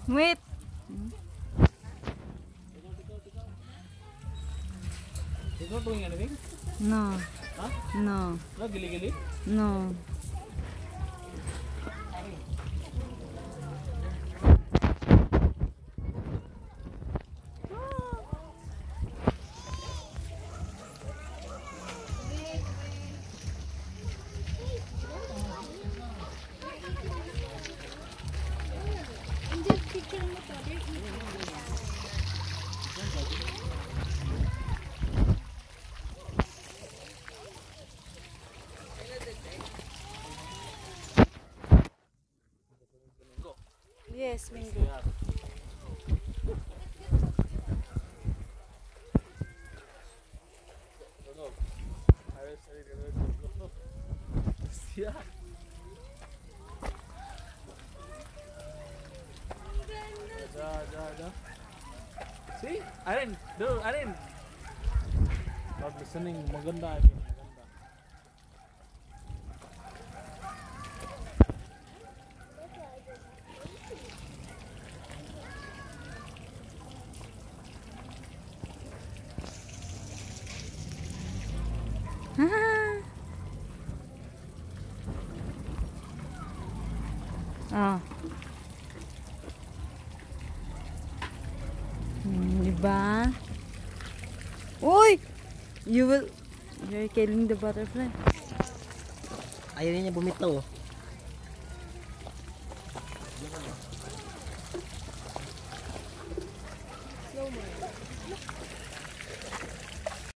Wait. He's not doing anything? No. Huh? No. No, gili-gili? No. Yes, Mingo. Yeah. See? Arin, dude, Arin. Not listening. Maganda again. Ah. Diba? Uy! You're killing the butterfly. Ayaw niya bumitaw.